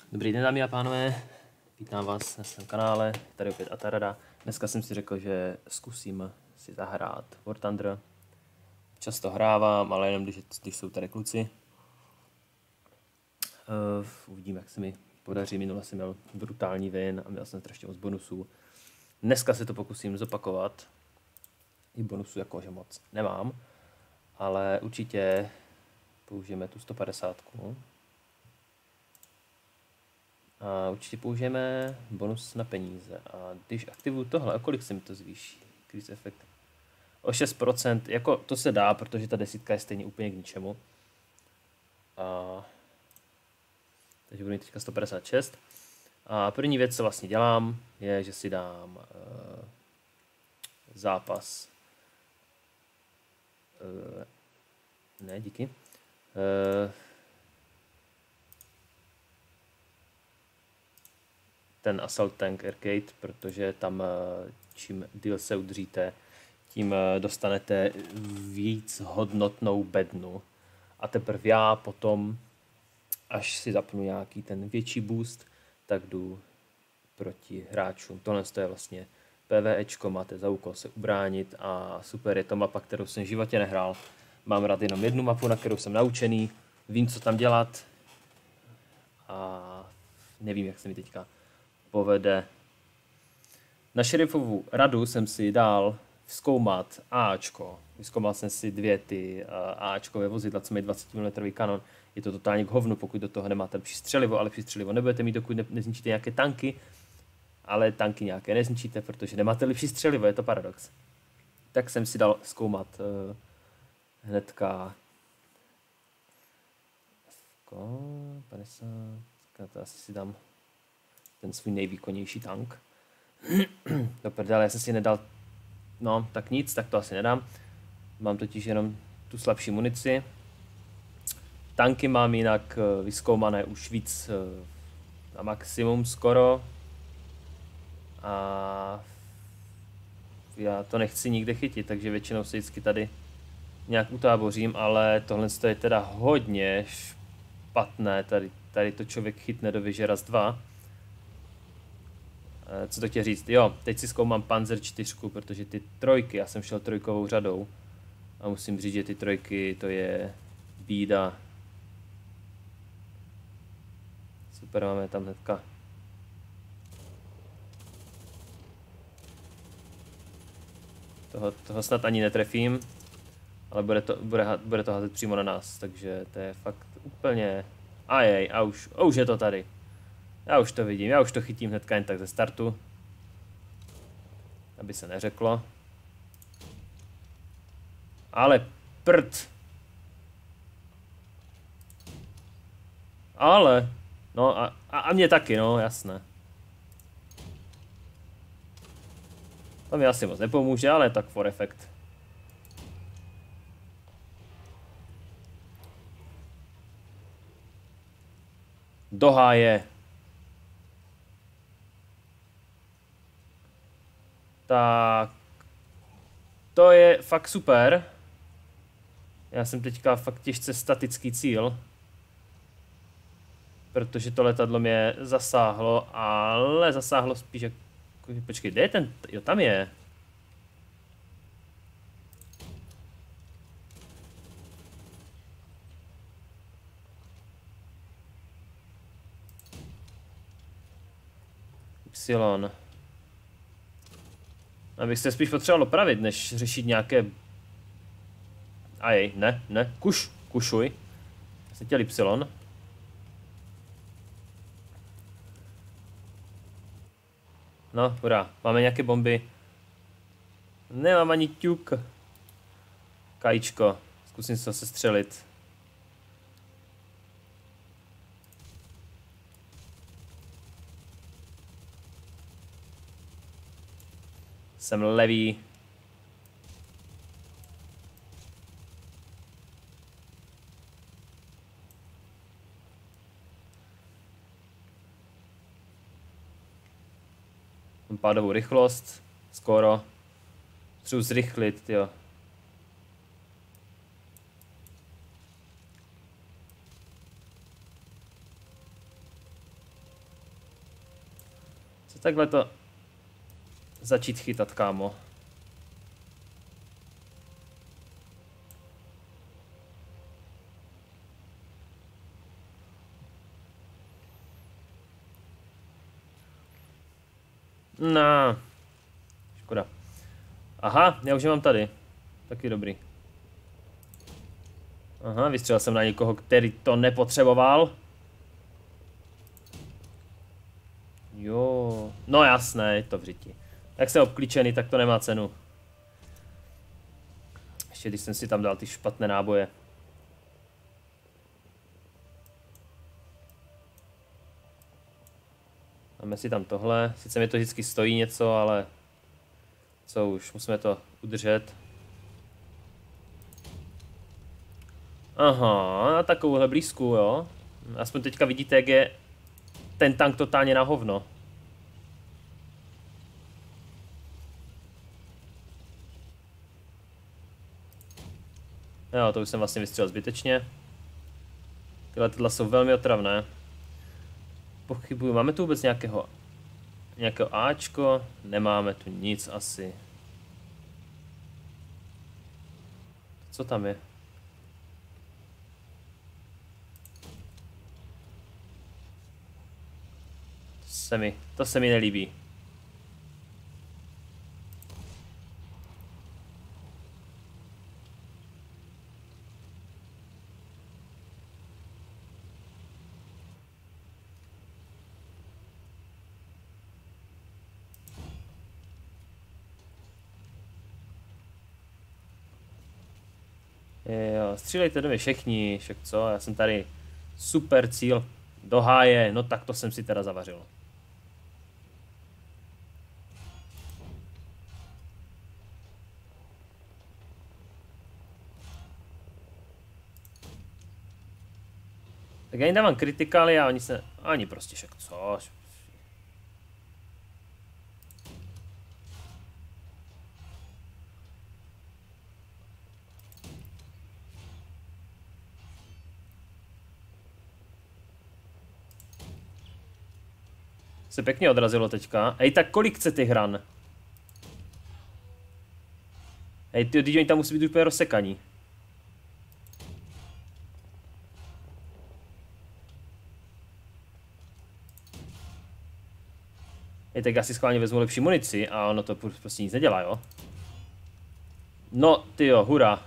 Dobrý den, dámy a pánové, vítám vás na svém kanále, tady opět Atarada. Dneska jsem si řekl, že zkusím si zahrát War Thunder. Často hrávám, ale jenom když jsou tady kluci. Uvidím, jak se mi podaří. Minule jsem měl brutální win a měl jsem strašně moc bonusů. Dneska se to pokusím zopakovat. I bonusů jakože moc nemám, ale určitě použijeme tu 150. A určitě použijeme bonus na peníze. A když aktivuju tohle, o kolik se mi to zvýší? Increase effect. O 6%. Jako to se dá, protože ta desítka je stejně úplně k ničemu. Takže budu mít teďka 156. A první věc, co vlastně dělám, je, že si dám zápas. Ne, díky. Ten Assault Tank Arcade, protože tam čím díl se udržíte, tím dostanete víc hodnotnou bednu. A teprve já potom, až si zapnu nějaký ten větší boost, tak jdu proti hráčům. Tohle je vlastně PvEčko, máte za úkol se ubránit a super, je to mapa, kterou jsem v životě nehrál. Mám rád jenom jednu mapu, na kterou jsem naučený, vím, co tam dělat a nevím, jak se mi teďka povede. Na šerifovu radu jsem si dal zkoumat Ačko. Vyzkoumal jsem si dvě ty Ačkové vozidla, co mají 20 mm kanon. Je to totálně k hovnu, pokud do toho nemáte lepší střelivo, ale lepší střelivo nebudete mít, dokud nezničíte nějaké tanky, ale tanky nějaké nezničíte, protože nemáte lepší střelivo, je to paradox. Tak jsem si dal zkoumat hnedka 50, to asi si dám ten svůj nejvýkonnější tank. Do prdele, já jsem si nedal, no tak nic, tak to asi nedám. Mám totiž jenom tu slabší munici. Tanky mám jinak vyzkoumané už víc na maximum skoro. A já to nechci nikde chytit, takže většinou se vždycky tady nějak utábořím, ale tohle je teda hodně špatné. Tady to člověk chytne do věže raz, dva. Co to chtěl říct? Jo, teď si zkoumám Panzer 4, protože ty trojky, já jsem šel trojkovou řadou a musím říct, že ty trojky, to je bída. Super, máme tam hnedka. Toho snad ani netrefím, ale bude to házet přímo na nás, takže to je fakt úplně... a už je to tady. Já už to vidím, já už to chytím hnedka jen tak ze startu. Aby se neřeklo. Ale prd. Ale. No a mě taky, no jasné. To mi asi moc nepomůže, ale tak for effect. Do háje. Tak. To je fakt super. Já jsem teďka fakt těžce statický cíl. Protože to letadlo mě zasáhlo, ale zasáhlo spíš jako... Počkej, kde je ten? Jo, tam je. Y. Abych se spíš potřeboval opravit, než řešit nějaké... ne, kušuj. Já jsem chtěl Y. No, hurá, máme nějaké bomby. Nemám ani ťuk. Kajíčko, zkusím se zase střelit. Jsem levý. Mám pádovou rychlost. Skoro. Potřebuji zrychlit, jo. Takhle to začít chytat, kámo. No. Škoda. Aha, já už je mám tady. Taky dobrý. Aha, vystřelil jsem na někoho, který to nepotřeboval. Jo, no jasné, je to v řiti. Jak jsem obklíčený, tak to nemá cenu. Ještě když jsem si tam dal ty špatné náboje. Máme si tam tohle. Sice mi to vždycky stojí něco, ale co už, musíme to udržet. Aha, na takovouhle blízku, jo. Aspoň teďka vidíte, jak je ten tank totálně na hovno. Jo, to už jsem vlastně vystřelil zbytečně. Tyhle letadla jsou velmi otravné. Pochybuju, máme tu vůbec nějakého Ačko? Nemáme tu nic asi. Co tam je? To se mi nelíbí. Jo, střílejte do mě všichni, však co, já jsem tady super cíl do háje, no tak to jsem si teda zavařil. Tak já jim dávám kritikály a oni prostě však co. Se pěkně odrazilo teďka. Ej, tak kolik chce ty hran? Ej, ty oni tam musí být úplně rozsekaní. Ej, tak já si schválně vezmu lepší munici a ono to prostě nic nedělá, jo? No, tyjo, hurá.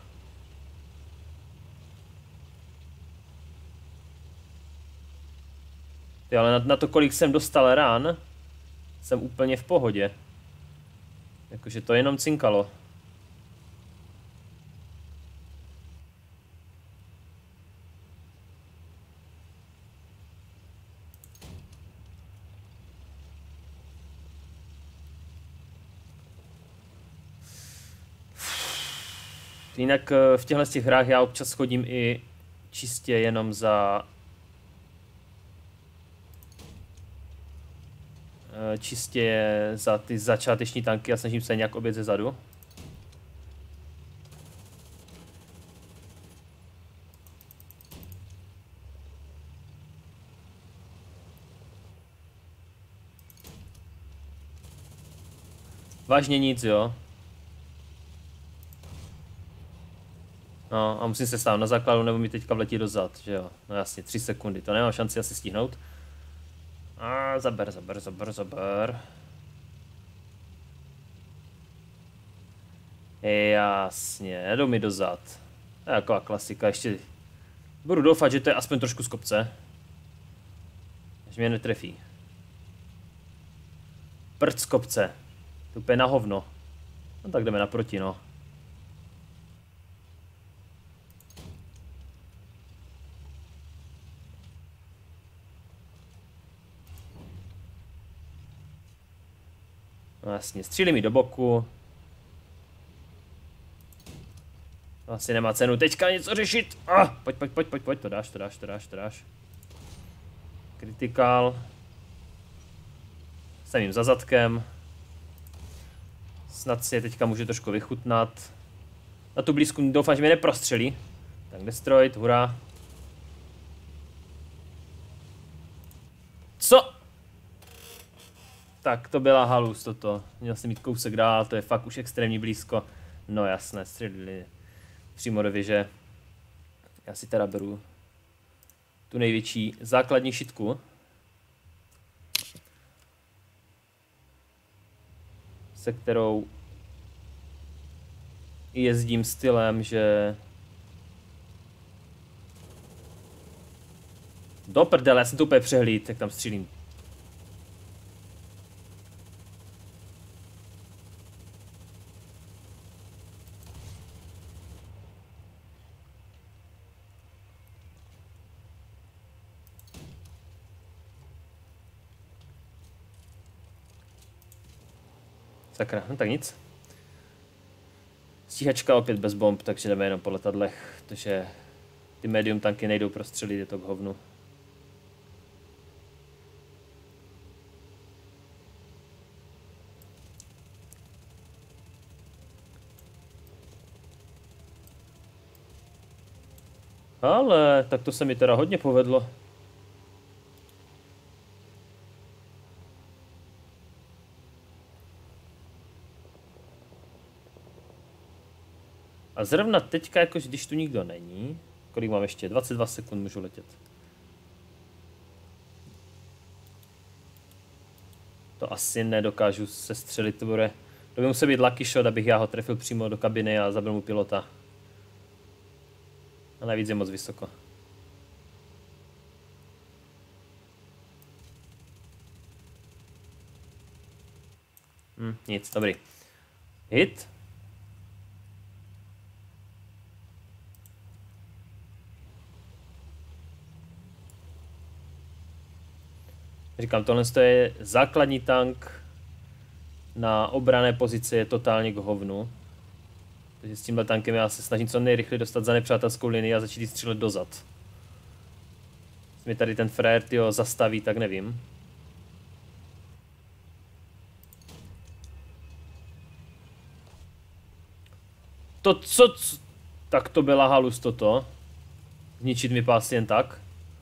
Ty, ale na to, kolik jsem dostal rán, jsem úplně v pohodě. Jakože to jenom cinkalo. Jinak v těchto těch hrách já občas chodím i čistě jenom za... ty začáteční tanky a snažím se nějak objet ze zadu. Vážně nic, jo. No a musím se stát na základu, nebo mi teďka vletí do zad, že jo. No jasně, 3 sekundy, to nemám šanci asi stihnout. A zaber. Jasně, jdou mi dozad. To je taková klasika, ještě budu doufat, že to je aspoň trošku z kopce. Až mě netrefí. Prd z kopce. To úplně na hovno. No tak jdeme naproti, no. No jasně, střílí mi do boku. Asi nemá cenu teďka něco řešit. Pojď, to dáš. Kritikál. Jsem jim za zadkem. Snad si je teďka může trošku vychutnat. Na tu blízku doufám, že mě neprostřelí. Tak destroyed, hurá. Co? Tak to byla halus toto. Měl jsem mít kousek dál, to je fakt už extrémně blízko. No jasné, střelili přímo do věže. Já si teda beru tu největší základní šitku. Se kterou jezdím stylem, že... Do prdele, já jsem to úplně přehlíd, jak tam střílím. Sakra, no tak nic. Stíhačka opět bez bomb, takže jdeme jenom po letadlech, protože ty medium tanky nejdou prostřelit, je to k hovnu. Ale tak to se mi teda hodně povedlo. A zrovna teďka, jakož když tu nikdo není, kolik mám ještě? 22 sekund můžu letět. To asi nedokážu sestřelit, to by musel být lucky shot, abych já ho trefil přímo do kabiny a zabil mu pilota. A navíc je moc vysoko. Nic, dobrý. Hit. Říkám, tohle je základní tank na obranné pozici, je totálně k hovnu. Takže s tímhle tankem já se snažím co nejrychleji dostat za nepřátelskou linii a začít střílet dozad. Jestli mi tady ten frajer tyjo zastaví, tak nevím. To co? Tak to byla halus toto. Zničit mi pás jen tak.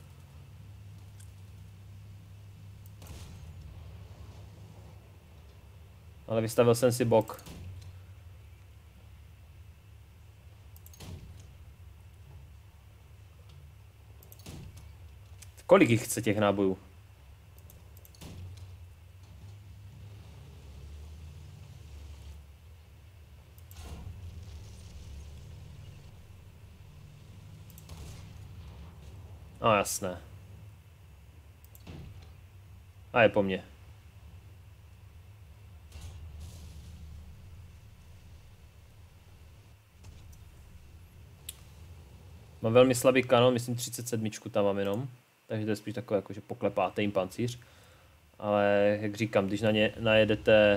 Ale vystavil jsem si bok. Kolik jich chce těch nábojů? A jasné. A je po mně. Mám velmi slabý kanon, myslím 37 tam mám jenom. Takže to je spíš takové, jako, že poklepáte jim pancíř. Ale jak říkám, když na ně najedete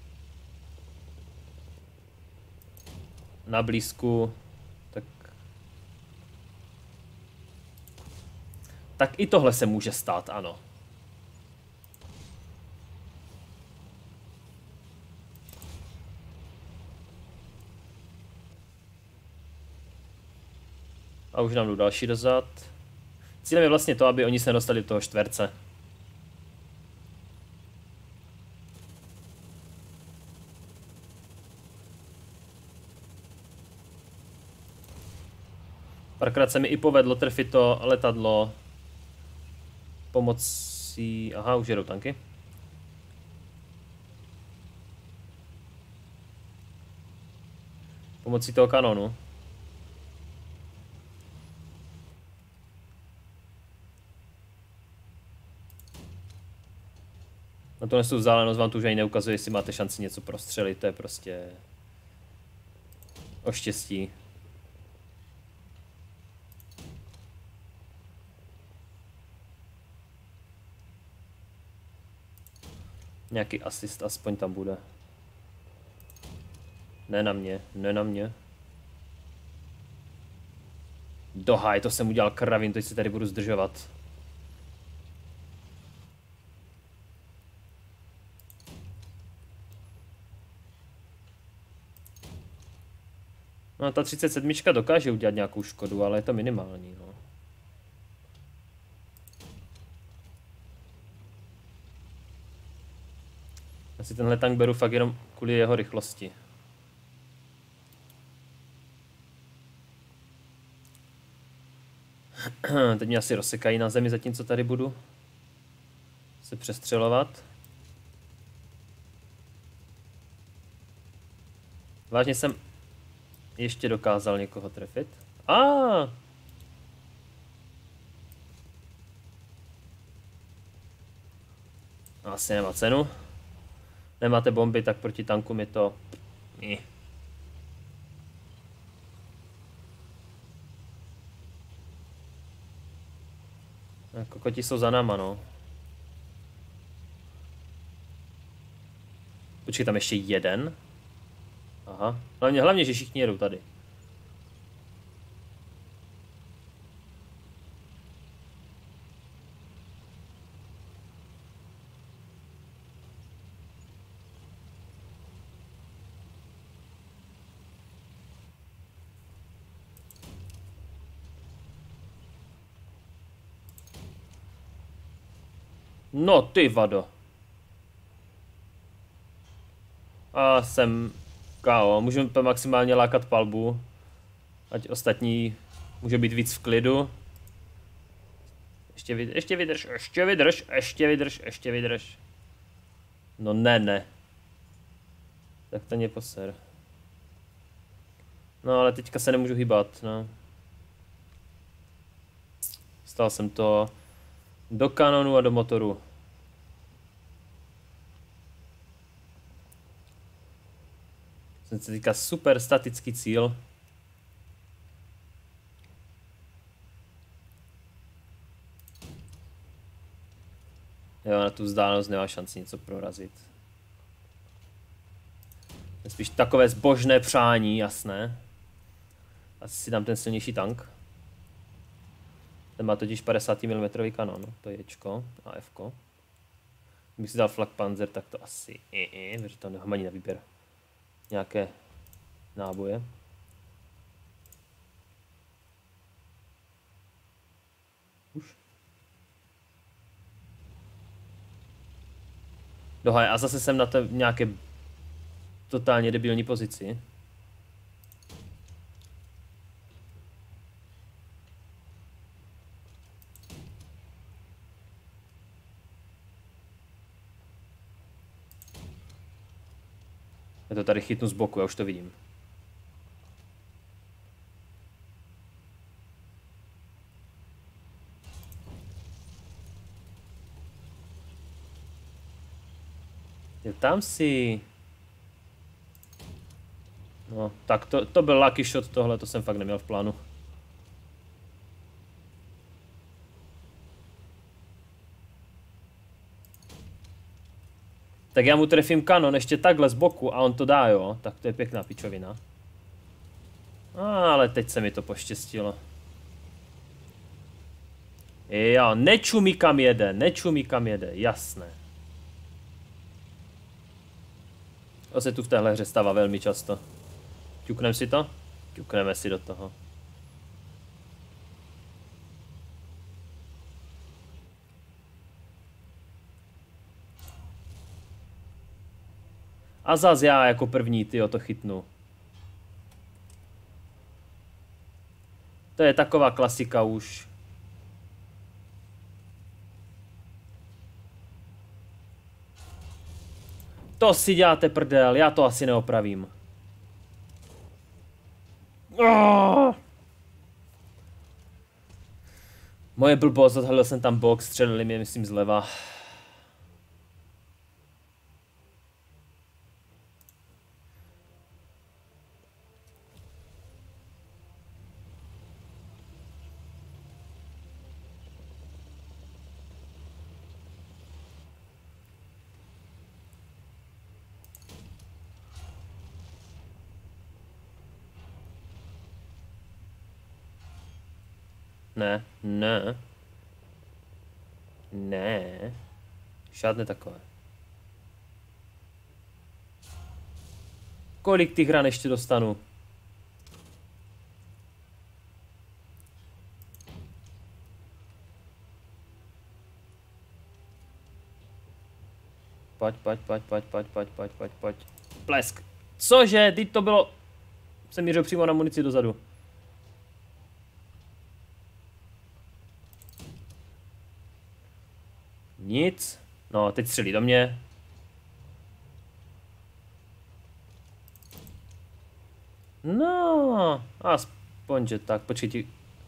na blízku, tak i tohle se může stát, ano. A už nám jdu další dozad. Cílem je vlastně to, aby oni se nedostali do toho čtverce. Párkrát se mi i povedlo trefit to letadlo pomocí... Aha, už jedou tanky. Pomocí toho kanonu. Na to nesu vzdálenost vám tu už ani neukazuje, jestli máte šanci něco prostřelit, to je prostě o štěstí. Nějaký asist aspoň tam bude. Ne na mě, ne na mě. Dohaj, to jsem udělal kravin, teď se tady budu zdržovat. No ta 37 dokáže udělat nějakou škodu, ale je to minimální, no. Já si tenhle tank beru fakt jenom kvůli jeho rychlosti. Teď mě asi rozsekají na zemi, zatímco tady budu se přestřelovat. Vážně jsem ještě dokázal někoho trefit. Asi nemá cenu. Nemáte bomby, tak proti tankům je to... Kokoti jsou za náma, no. Počkej, tam ještě jeden. Aha. Hlavně, že všichni jedou tady. No ty vado. A jsem KO. Můžu maximálně lákat palbu. Ať ostatní může být víc v klidu. Ještě vydrž. No ne. Tak to mě poser. No ale teďka se nemůžu hýbat, no. Stal jsem to do kanonu a do motoru. Jsem se teďka super statický cíl. Jo, na tu vzdálenost nemá šanci něco prorazit. Je spíš takové zbožné přání, jasné. Asi si dám ten silnější tank. Ten má totiž 50 mm kanon, to je Jčko a Fko. Kdybych si dal Flak Panzer, tak to asi protože tam nehmaní na výběr nějaké náboje. Už. Dohaj, a zase jsem na té nějaké totálně debilní pozici. Já to tady chytnu z boku, já už to vidím. Je tam si. No, tak to byl lucky shot tohle, to jsem fakt neměl v plánu. Tak já mu trefím kanon ještě takhle z boku a on to dá, jo? Tak to je pěkná pičovina. Ale teď se mi to poštěstilo. Jo, nečumí kam jede, jasné. To se tu v téhle hře stává velmi často. Ťukneme si to? Ťukneme si do toho. A zas já jako první, tyjo, to chytnu. To je taková klasika už. To si děláte prdel, já to asi neopravím. Moje blbost, odhalil jsem tam box, střelili mě, myslím, zleva. Ne. Žádné takové. Kolik těch ran ještě dostanu? Pojď. Plesk. Cože? Teď to bylo... Jsem mířil přímo na munici dozadu. Nic. No, teď střelí do mě. No, aspoň, že tak, počkej.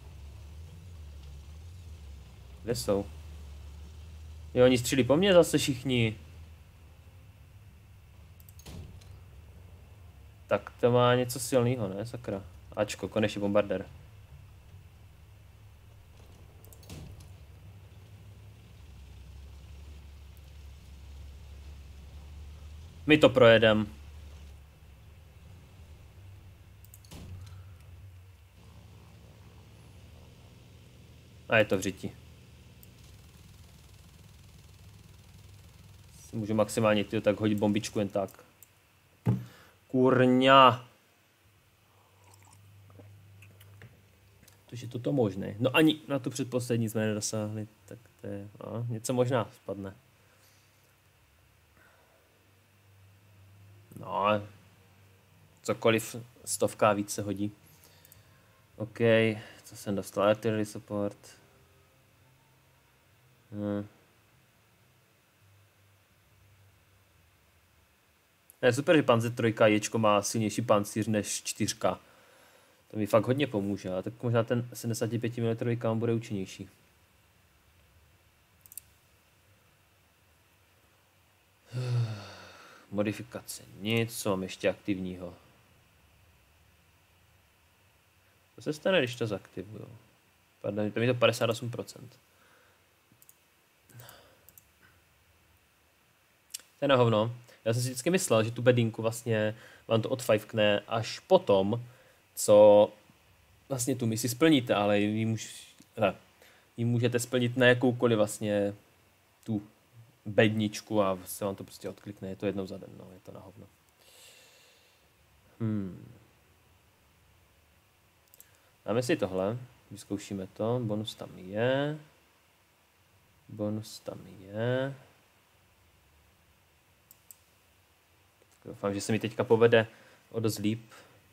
Kde jsou? Jo, oni střílí po mně zase všichni. Tak to má něco silného, ne? Sakra. Ačko, konečně bombardér. My to projedem. A je to v řiti. Můžu maximálně tak hodit bombičku jen tak. Kurňa. Tož je toto možné. No ani na tu předposlední jsme nedosáhli. Tak to je, něco možná spadne. No, cokoliv stovka víc se hodí. OK, co jsem dostal? Artillery support. Je super, že Panzer 3 ječko má silnější pancíř než 4. To mi fakt hodně pomůže, a tak možná ten 75 mm kam bude účinnější. Modifikace, nic, co mám ještě aktivního. Co se stane, když to zaktivuju? Pardon, to je to 58%. To je na hovno. Já jsem si vždycky myslel, že tu bedinku vlastně vám to odfajfkne až potom, co vlastně tu misi splníte, ale ji můžete splnit na jakoukoliv vlastně tu bedničku a se vám to prostě odklikne, je to jednou za den, no, je to na hovno. Dáme si tohle, vyzkoušíme to, bonus tam je. Doufám, že se mi teďka povede o dost líp.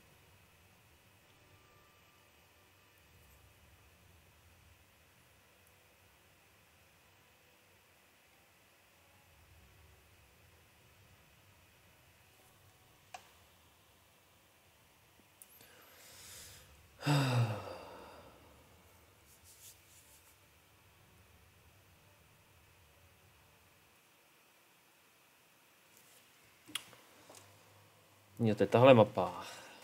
Jo, to je tahle mapa.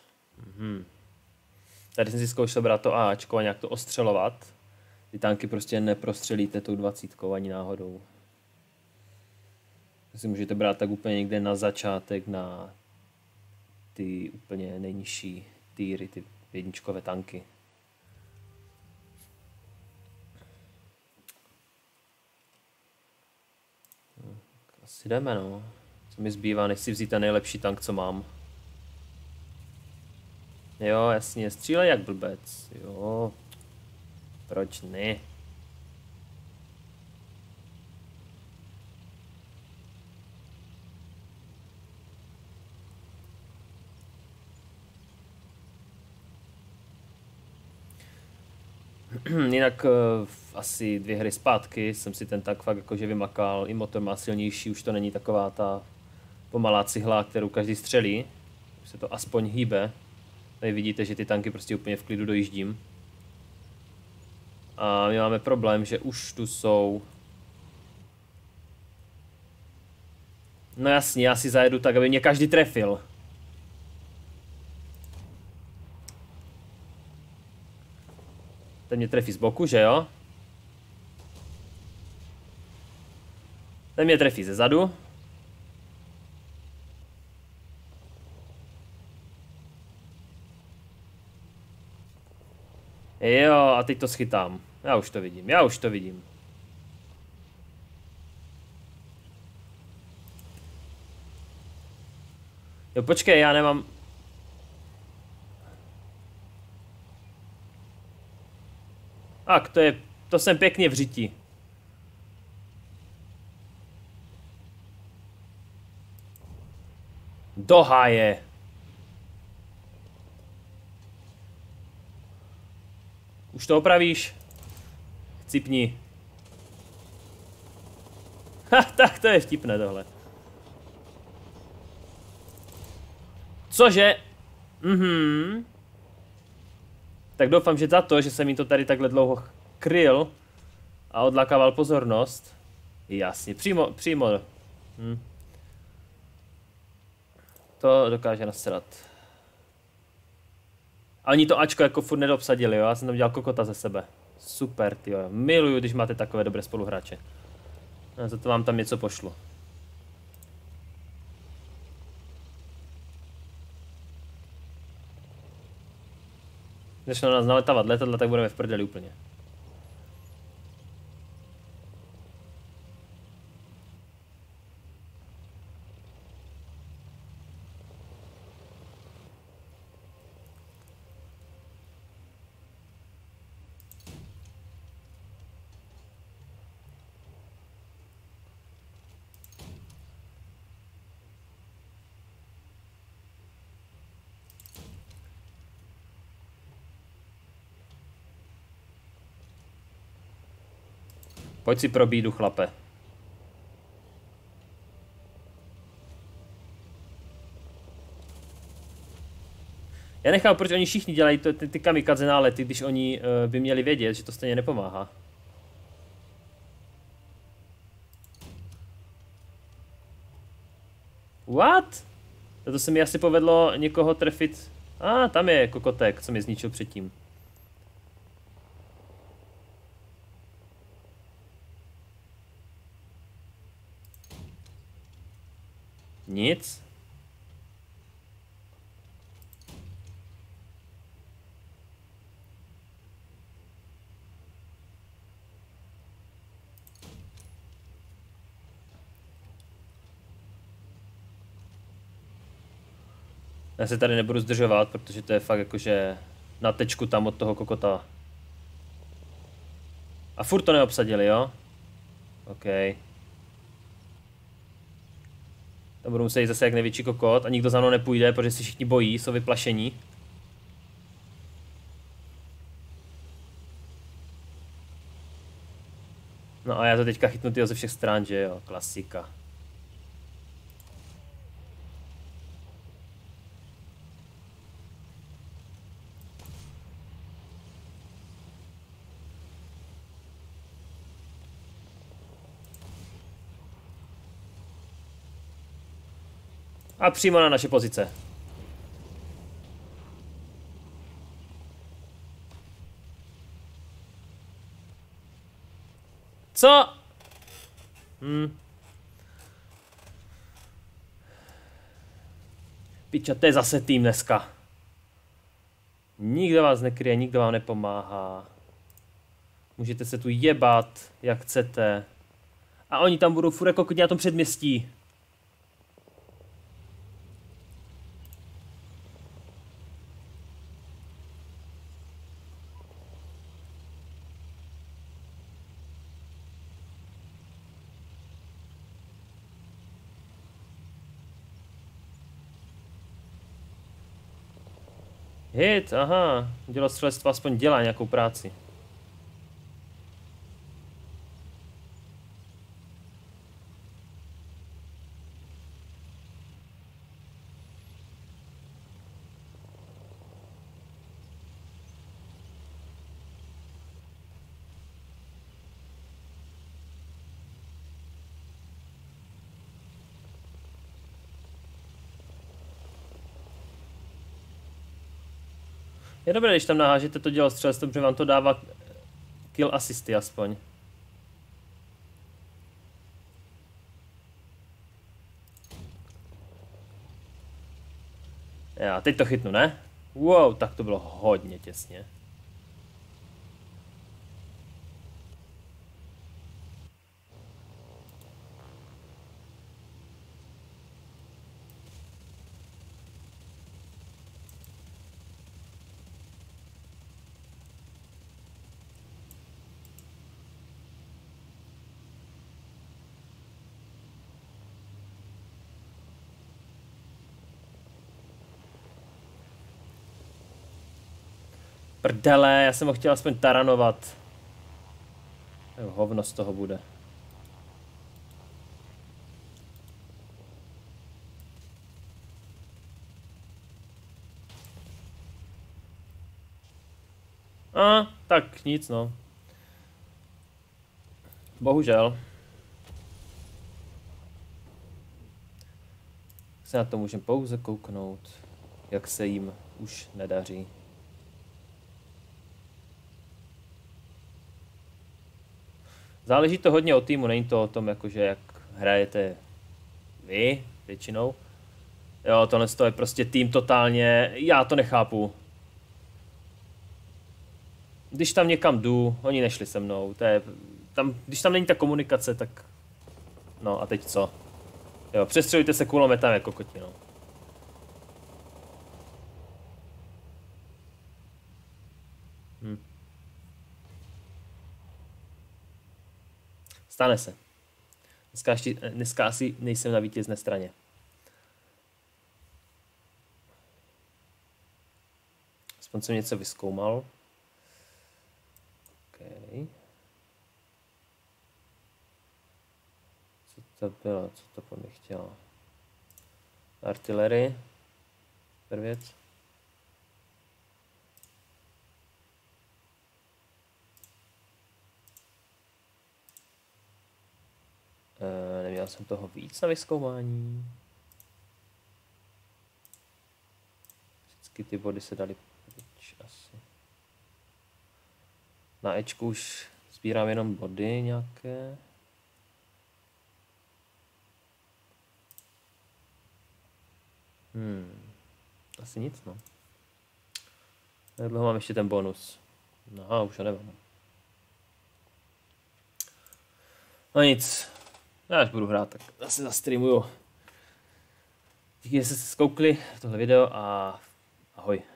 Tady jsem si zkoušel brát to Ačko a nějak to ostřelovat. Ty tanky prostě neprostřelíte tou 20 ani náhodou. Si můžete brát tak úplně někde na začátek, na ty úplně nejnižší týry, ty jedničkové tanky. Asi jdeme, no. Co mi zbývá, než si vzít ten nejlepší tank, co mám. Jo, jasně, střílej jak blbec, jo. Proč ne? Jinak asi 2 hry zpátky jsem si ten tak fakt jakože vymakal, i motor má silnější, už to není taková ta pomalá cihla, kterou každý střelí, už se to aspoň hýbe. Tady vidíte, že ty tanky prostě úplně v klidu dojíždím. A my máme problém, že už tu jsou... No jasně, já si zajedu tak, aby mě každý trefil. Ten mě trefí z boku, že jo? Ten mě trefí ze zadu. Jo, a teď to schytám. Já už to vidím. Jo, počkej, já nemám... Tak, to jsem pěkně v řiti. Do háje. Už to opravíš? Cipni. Ha, tak to je vtipné tohle. Cože? Tak doufám, že za to, že jsem jí to tady takhle dlouho kryl a odlákával pozornost. Jasně, přímo. To dokáže nasrat. A oni to Ačko jako furt nedobsadili, jo? Já jsem tam dělal kokota ze sebe. Super, tyjo. Miluju, když máte takové dobré spoluhráče. A za to vám tam něco pošlu. Začnou nás naletávat letadla, tak budeme v prdeli úplně. Pojď si pro bídu, chlape. Já nechápu, proč oni všichni dělají ty kamikadze nálety, když oni by měli vědět, že to stejně nepomáhá. What? To se mi asi povedlo někoho trefit. Tam je kokotek, co mě zničil předtím. Nic. Já se tady nebudu zdržovat, protože to je fakt jakože na tečku tam od toho kokota. A furt to neobsadili, jo? OK. Tam budu muset jít zase jak největší kokot a nikdo za mnou nepůjde, protože si všichni bojí, jsou vyplašení. No a já to teďka chytnu tyho ze všech stran, že jo? Klasika. A přímo na naše pozice. Co? Piča, to je zase tým dneska. Nikdo vás nekryje, nikdo vám nepomáhá. Můžete se tu jebat, jak chcete. A oni tam budou furt jako na tom předměstí. Hit, aha. Dělostřelectvo aspoň dělá nějakou práci. Je dobré, když tam nahážete to dělostřelectvo, protože vám to dává kill asisty aspoň. Já, teď to chytnu, ne? Wow, tak to bylo hodně těsně. Prdele, já jsem ho chtěl aspoň taranovat. Jo, hovno z toho bude. Tak nic no. Bohužel. Se na to můžeme pouze kouknout, jak se jim už nedaří. Záleží to hodně od týmu, není to o tom, jakože jak hrajete vy většinou. Jo, tohle je prostě tým totálně, já to nechápu. Když tam někam jdu, oni nešli se mnou, to je, tam, když tam není ta komunikace, tak no a teď co? Jo, přestřelujte se kulometem jako koti, no. Stane se. Dneska asi nejsem na vítězné straně. Aspoň jsem něco vyzkoumal. Okay. Co to bylo? Co to po mě chtělo? Artillery. Per věc. Neměl jsem toho víc na vyzkoumání. Vždycky ty body se daly pryč asi. Na Ečku už sbírám jenom body nějaké. Asi nic, no. Jak dlouho mám ještě ten bonus? No, už ho nemám. No nic. Já až budu hrát, tak zase zastreamuju. Díky, že jste se zkoukli tohle video a ahoj.